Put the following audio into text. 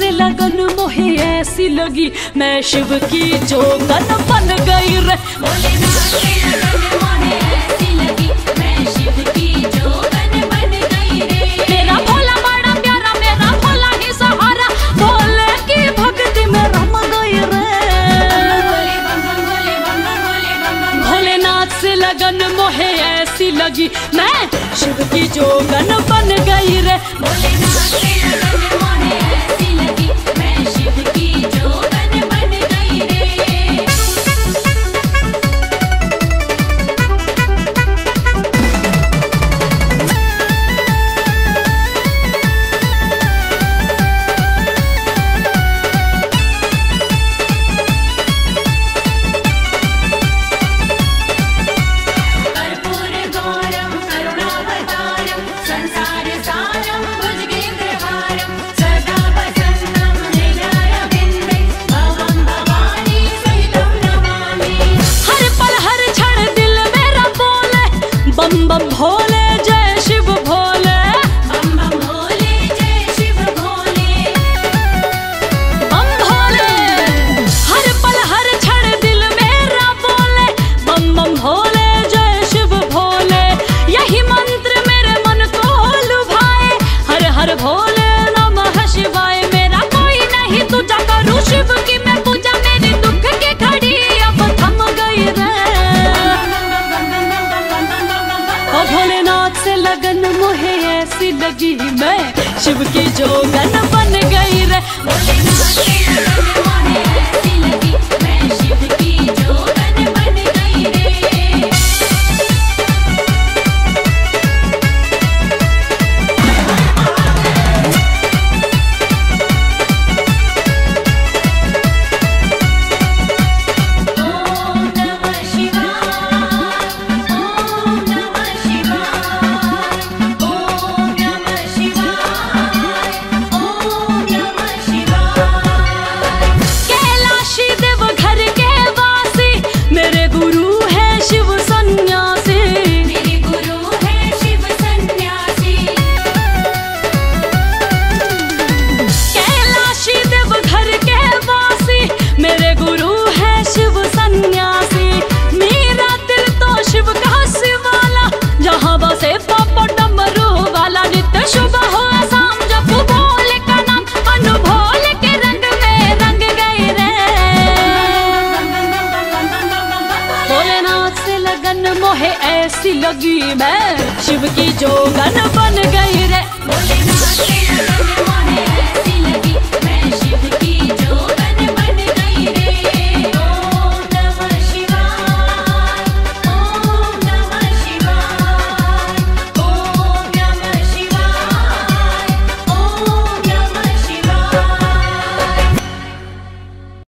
से लगन मोहे ऐसी लगी, मैं शिव की जोगन बन गई रे। भोलेनाथ से लगन मोहे ऐसी लगी, मैं शिव की जोगन बन गई रे। मेरा भोला बड़ा प्यारा, मेरा भोला ही सहारा, भोले की भक्ति में रम गई रे। भोलेनाथ से लगन मोहे ऐसी लगी, मैं शिव की जोगन बन गई रे। भोलेनाथ से लगन मोहे ऐसी लगी, मैं शिव की जोगन बन गई रे। कर्पूर गौरम करुणावतारम संसार सारम भुजगेन्द्रहारम सदा वसन्तं हृदयारविन्दे भवं भवानी सहितं नमामि। हर पल हर क्षण दिल मेरा बोले बम बम भोले जय शिव भोले। बम बम भोले जय शिव भोले। बम भोले हर पल हर क्षण दिल मेरा बोले बम बम भोले जय शिव भोले। यही मंत्र मेरे मन को लुभाए, हर हर भोले नमः शिवाय। मेरा कोई नहीं तुझा करूं शिव की मैं पूजा, मेरी दुख की घड़ी अब थम गई रे। ओ भोलेनाथ से लगन मोहे ऐसी लगी, मैं शिव की जोगन बन गई रे। भोलेनाथ से लगन मोहे ऐसी लगी, मैं शिव की जोगन बन गई रे। ओम नमः शिवाय, ओम नमः शिवाय, ओम नमः शिवाय, ओम नमः शिवाय। कैलाशी देव घर के वासी, मेरे गुरु है शिव सन्यासी। मेरे गुरु है शिव सन्यासी। कैलाशी देव घर के वासी, मेरे गुरु है शिव सन्यासी। मेरा दिल तो शिव का शिवाला, जहाँ बसे पापा डमरू वाला। नित्य शुभ हो शाम जब भोले का नाम, अनु भोले के रंग में रंग गई रे। भोलेनाथ से लगन मोहे ऐसी लगी, मैं शिव की जोगन बन गई रे।